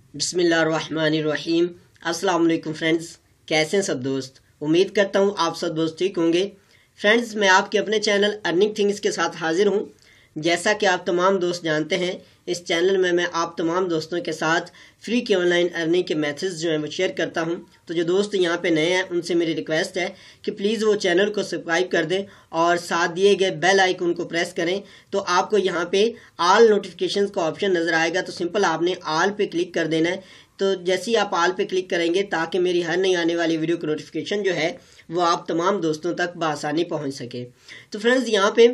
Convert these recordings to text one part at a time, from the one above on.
बिस्मिल्लाहिर्रहमानिर्रहीम। अस्सलाम वालेकुम फ्रेंड्स, कैसे हैं सब दोस्त। उम्मीद करता हूँ आप सब दोस्त ठीक होंगे। फ्रेंड्स, मैं आपके अपने चैनल अर्निंग थिंग्स के साथ हाजिर हूँ। जैसा कि आप तमाम दोस्त जानते हैं, इस चैनल में मैं आप तमाम दोस्तों के साथ फ्री के ऑनलाइन अर्निंग के मेथड्स जो हैं वो शेयर करता हूं। तो जो दोस्त यहाँ पे नए हैं उनसे मेरी रिक्वेस्ट है कि प्लीज़ वो चैनल को सब्सक्राइब कर दें और साथ दिए गए बेल आइकन को प्रेस करें। तो आपको यहाँ पे ऑल नोटिफिकेशंस का ऑप्शन नज़र आएगा, तो सिंपल आपने ऑल पे क्लिक कर देना है। तो जैसे ही आप ऑल पे क्लिक करेंगे, ताकि मेरी हर नई आने वाली वीडियो की नोटिफिकेशन जो है वो आप तमाम दोस्तों तक बआसानी पहुँच सके। तो फ्रेंड्स, यहाँ पे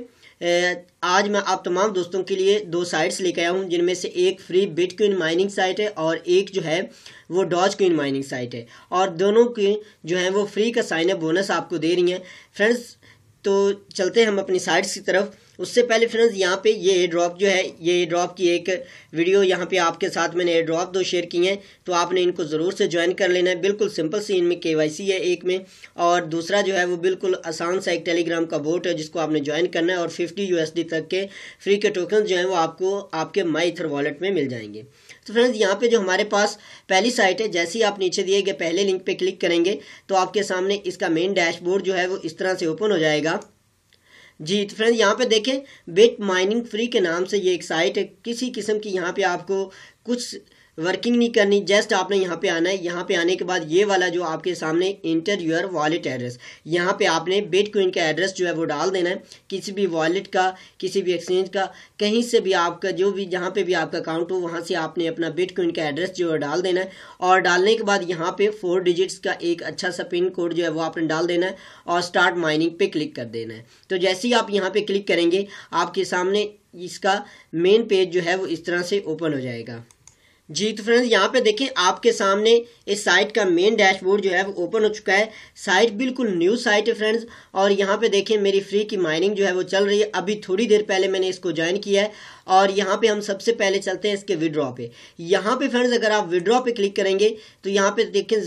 आज मैं आप तमाम दोस्तों के लिए दो साइट्स लेकर आया हूं, जिनमें से एक फ्री बिटकॉइन माइनिंग साइट है और एक जो है वो डॉजकॉइन माइनिंग साइट है। और दोनों की जो है वो फ्री का साइन अप बोनस आपको दे रही हैं। फ्रेंड्स, तो चलते हैं हम अपनी साइट्स की तरफ। उससे पहले फ्रेंड्स, यहाँ पे ये एयर ड्रॉप जो है, ये एयर ड्रॉप की एक वीडियो यहाँ पे आपके साथ मैंने एयर ड्रॉप दो शेयर किए हैं, तो आपने इनको ज़रूर से ज्वाइन कर लेना है। बिल्कुल सिंपल सी इनमें KYC है एक में, और दूसरा जो है वो बिल्कुल आसान सा एक टेलीग्राम का बोट है जिसको आपने ज्वाइन करना है। और 50 USD तक के फ्री के टोकन जो हैं वो आपको आपके माई ईथर वॉलेट में मिल जाएंगे। तो फ्रेंड्स, यहाँ पे जो हमारे पास पहली साइट है, जैसे ही आप नीचे दिए गए पहले लिंक पे क्लिक करेंगे तो आपके सामने इसका मेन डैशबोर्ड जो है वो इस तरह से ओपन हो जाएगा जी। तो फ्रेंड्स, यहाँ पे देखें, बिट माइनिंग फ्री के नाम से ये एक साइट है। किसी किस्म की यहाँ पे आपको कुछ वर्किंग नहीं करनी, जस्ट आपने यहाँ पे आना है। यहाँ पे आने के बाद ये वाला जो आपके सामने इंटर योर वॉलेट एड्रेस, यहाँ पे आपने बिटकॉइन का एड्रेस जो है वो डाल देना है। किसी भी वॉलेट का, किसी भी एक्सचेंज का, कहीं से भी आपका जो भी जहाँ पे भी आपका अकाउंट हो वहाँ से आपने अपना बिटकॉइन का एड्रेस जो है डाल देना है। और डालने के बाद यहाँ पे 4 डिजिट्स का एक अच्छा सा पिन कोड जो है वो आपने डाल देना है और स्टार्ट माइनिंग पे क्लिक कर देना है। तो जैसे ही आप यहाँ पे क्लिक करेंगे, आपके सामने इसका मेन पेज जो है वो इस तरह से ओपन हो जाएगा जी। तो फ्रेंड्स, यहाँ पे देखें, आपके सामने इस साइट का मेन डैशबोर्ड जो है वो ओपन हो चुका है। साइट बिल्कुल न्यू साइट है फ्रेंड्स। और यहाँ पे देखें, मेरी फ्री की माइनिंग जो है वो चल रही है। अभी थोड़ी देर पहले मैंने इसको ज्वाइन किया है। और यहाँ पे हम सबसे पहले चलते हैं इसके विड्रॉ पे। यहाँ पे फ्रेंड्स, अगर आप विड्रॉ पे क्लिक करेंगे तो यहाँ पे देखें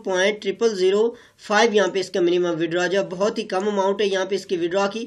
0.0005 यहाँ पे इसका मिनिमम विड्रॉ जो बहुत ही कम अमाउंट है। यहाँ पे इसकी विड्रॉ की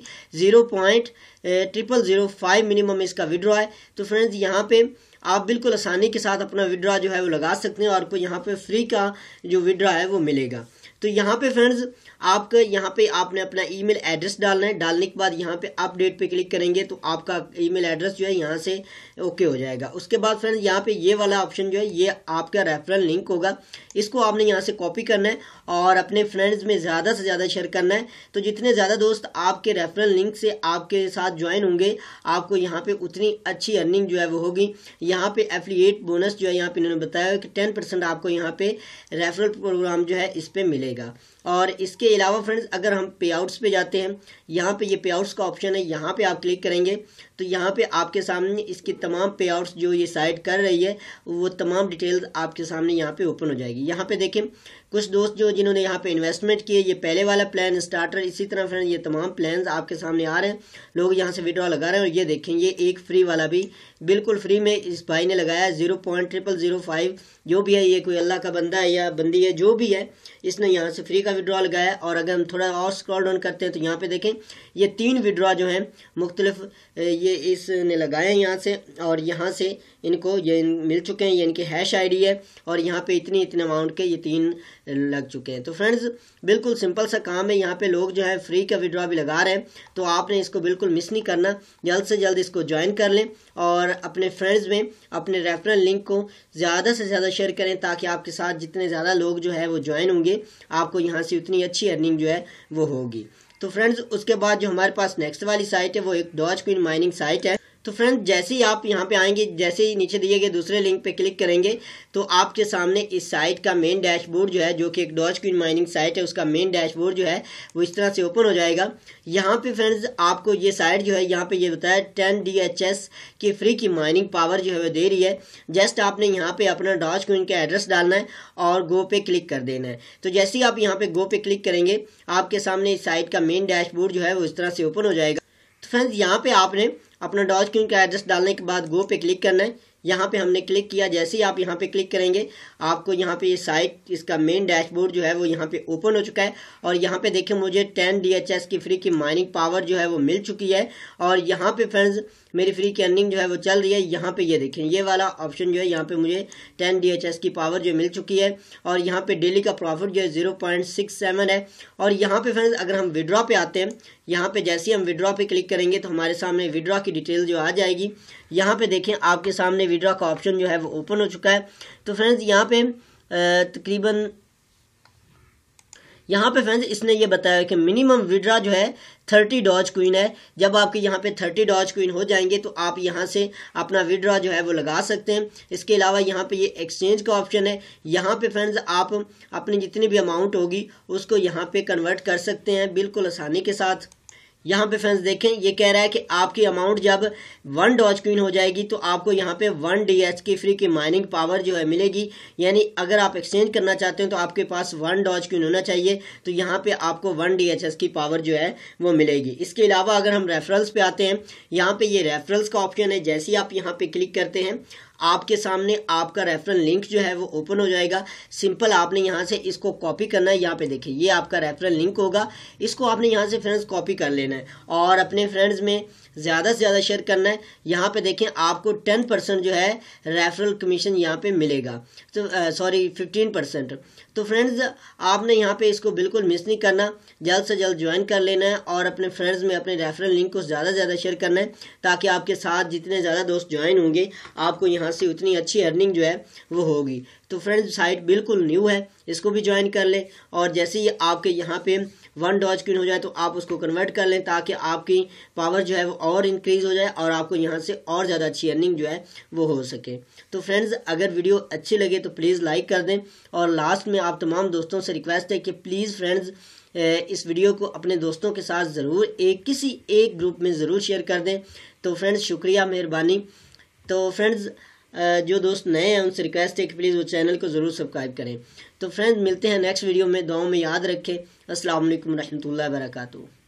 0.0005 मिनिमम इसका विड्रॉ है। तो फ्रेंड्स, यहाँ पे आप बिल्कुल आसानी के साथ अपना विड्रॉ जो है वो लगा सकते हैं और आपको यहाँ पे फ्री का जो विड्रॉ है वो मिलेगा। तो यहाँ पे फ्रेंड्स, आपका यहाँ पे आपने अपना ईमेल एड्रेस डालना है। डालने के बाद यहाँ पे अपडेट पे क्लिक करेंगे तो आपका ईमेल एड्रेस जो है यहाँ से ओके हो जाएगा। उसके बाद फ्रेंड्स, यहाँ पे ये वाला ऑप्शन जो है ये आपका रेफरल लिंक होगा। इसको आपने यहाँ से कॉपी करना है और अपने फ्रेंड्स में ज़्यादा से ज़्यादा शेयर करना है। तो जितने ज़्यादा दोस्त आपके रेफरल लिंक से आपके साथ ज्वाइन होंगे, आपको यहाँ पे उतनी अच्छी अर्निंग जो है वो होगी। यहाँ पे एफिलिएट बोनस जो है यहाँ पे इन्होंने बताया कि 10% आपको यहाँ पे रेफरल प्रोग्राम जो है इस पे मिलेगा। और इसके अलावा फ्रेंड्स, अगर हम पे आउट्स पे जाते हैं, यहाँ पे ये पे आउट्स का ऑप्शन है, यहाँ पे आप क्लिक करेंगे तो यहाँ पे आपके सामने इसकी तमाम पे आउट्स जो ये साइट कर रही है वो तमाम डिटेल्स आपके सामने यहाँ पे ओपन हो जाएगी। यहाँ पे देखें, कुछ दोस्त जो जिन्होंने यहाँ पे इन्वेस्टमेंट किए, ये पहले वाला प्लान स्टार्टर, इसी तरह फ्रेंड्स ये तमाम प्लान्स आपके सामने आ रहे हैं। लोग यहाँ से विड्रॉ लगा रहे हैं। और ये देखें, ये एक फ्री वाला भी बिल्कुल फ्री में इस भाई ने लगाया 0.0005। जो भी है, ये कोई अल्लाह का बंदा है या बंदी है, जो भी है, इसने यहाँ से फ्री का विड्रॉ लगाया। और अगर हम थोड़ा और स्क्रॉल डाउन करते हैं तो यहाँ पे देखें, ये 3 विड्रॉ जो हैं मुख्तलिफ ये इसने लगाए हैं यहाँ से, और यहाँ से इनको ये मिल चुके हैं। ये इनके हैश ID है और यहाँ पे इतने अमाउंट के ये 3 लग चुके हैं। तो फ्रेंड्स, बिल्कुल सिंपल सा काम है। यहाँ पे लोग जो है फ्री का विड्रॉ भी लगा रहे हैं, तो आपने इसको बिल्कुल मिस नहीं करना। जल्द से जल्द इसको ज्वाइन कर लें और अपने फ्रेंड्स में अपने रेफरल लिंक को ज़्यादा से ज़्यादा शेयर करें, ताकि आपके साथ जितने ज़्यादा लोग जो है वो ज्वाइन होंगे, आपको यहाँ से उतनी अच्छी अर्निंग जो है वो होगी। तो फ्रेंड्स, उसके बाद जो हमारे पास नेक्स्ट वाली साइट है वो एक डॉजकॉइन माइनिंग साइट है। तो फ्रेंड्स, जैसे ही आप यहाँ पे आएंगे, जैसे ही नीचे दिए गए दूसरे लिंक पे क्लिक करेंगे तो आपके सामने इस साइट का मेन डैशबोर्ड जो है, जो कि एक डॉजकॉइन माइनिंग साइट है, उसका मेन डैशबोर्ड जो है वो इस तरह से ओपन हो जाएगा। यहाँ पे फ्रेंड्स, आपको ये साइट जो है यहाँ पे ये बताया 10 DHS की फ्री की माइनिंग पावर जो है वो दे रही है। जस्ट आपने यहाँ पे अपना डॉजकॉइन का एड्रेस डालना है और गो पे क्लिक कर देना है। तो जैसे ही आप यहाँ पे गो पे क्लिक करेंगे, आपके सामने इस साइट का मेन डैशबोर्ड जो है वो इस तरह से ओपन हो जाएगा। तो फ्रेंड्स, यहाँ पे आपने अपना डॉजकॉइन का एड्रेस डालने के बाद गो पे क्लिक करना है। यहाँ पे हमने क्लिक किया। जैसे ही आप यहाँ पे क्लिक करेंगे, आपको यहाँ पे ये साइट, इसका मेन डैशबोर्ड जो है वो यहाँ पे ओपन हो चुका है। और यहाँ पे देखें, मुझे 10 DHS की फ्री की माइनिंग पावर जो है वो मिल चुकी है। और यहाँ पे फ्रेंड्स, मेरी फ्री की अर्निंग जो है वो चल रही है। यहाँ पे ये देखें, ये वाला ऑप्शन जो है यहाँ पे मुझे 10 DHS की पावर जो मिल चुकी है और यहाँ पे डेली का प्रॉफिट जो है 0.67 है। और यहाँ पे फ्रेंड्स अगर हम विड्रॉ पे आते हैं, यहाँ पे जैसे ही हम विड्रॉ पे क्लिक करेंगे तो हमारे सामने विड्रॉ की डिटेल जो आ जाएगी। यहाँ पे देखें आपके सामने विड्रॉ का ऑप्शन जो है वो ओपन हो चुका है। तो फ्रेंड्स यहाँ पे तकरीबन यहाँ पे फ्रेंड्स इसने ये बताया कि मिनिमम विड्रॉ जो है 30 डॉज क्वीन है। जब आपके यहाँ पे 30 डॉज क्वीन हो जाएंगे तो आप यहाँ से अपना विड्रॉ जो है वो लगा सकते हैं। इसके अलावा यहाँ पे ये एक्सचेंज का ऑप्शन है। यहाँ पे फ्रेंड्स आप अपनी जितनी भी अमाउंट होगी उसको यहाँ पे कन्वर्ट कर सकते हैं बिल्कुल आसानी के साथ। यहाँ पे फ्रेंड्स देखें, ये कह रहा है कि आपकी अमाउंट जब 1 डॉज क्वीन हो जाएगी तो आपको यहाँ पे 1 DH की फ्री की माइनिंग पावर जो है मिलेगी। यानी अगर आप एक्सचेंज करना चाहते हैं तो आपके पास 1 डॉज क्वीन होना चाहिए, तो यहाँ पे आपको 1 DHS की पावर जो है वो मिलेगी। इसके अलावा अगर हम रेफरल्स पे आते हैं, यहाँ पे ये रेफरल्स का ऑप्शन है। जैसे ही आप यहाँ पे क्लिक करते हैं आपके सामने आपका रेफरल लिंक जो है वो ओपन हो जाएगा। सिंपल आपने यहाँ से इसको कॉपी करना है। यहाँ पे देखिए ये आपका रेफरल लिंक होगा, इसको आपने यहाँ से फ्रेंड्स कॉपी कर लेना है और अपने फ्रेंड्स में ज़्यादा से ज़्यादा शेयर करना है। यहाँ पे देखें आपको 10% जो है रेफरल कमीशन यहाँ पे मिलेगा, तो 15%। तो फ्रेंड्स आपने यहाँ पे इसको बिल्कुल मिस नहीं करना, जल्द से जल्द ज्वाइन कर लेना है और अपने फ्रेंड्स में अपने रेफरल लिंक को ज़्यादा से ज़्यादा शेयर करना है, ताकि आपके साथ जितने ज़्यादा दोस्त ज्वाइन होंगे आपको यहाँ से उतनी अच्छी अर्निंग जो है वो होगी। तो फ्रेंड्स साइट बिल्कुल न्यू है, इसको भी ज्वाइन कर लें और जैसे ही आपके यहाँ पे 1 डॉज क्वीन हो जाए तो आप उसको कन्वर्ट कर लें, ताकि आपकी पावर जो है वो और इंक्रीज़ हो जाए और आपको यहाँ से और ज़्यादा अच्छी अर्निंग जो है वो हो सके। तो फ्रेंड्स अगर वीडियो अच्छी लगे तो प्लीज़ लाइक कर दें और लास्ट में आप तमाम दोस्तों से रिक्वेस्ट है कि प्लीज़ फ्रेंड्स इस वीडियो को अपने दोस्तों के साथ ज़रूर किसी एक ग्रुप में ज़रूर शेयर कर दें। तो फ्रेंड्स शुक्रिया, मेहरबानी। तो फ्रेंड्स जो दोस्त नए हैं उनसे रिक्वेस्ट है कि प्लीज़ वो चैनल को ज़रूर सब्सक्राइब करें। तो फ्रेंड्स मिलते हैं नेक्स्ट वीडियो में, दुआओं में याद रखें। अस्सलाम वालेकुम रहमतुल्लाहि व बरकातुहू।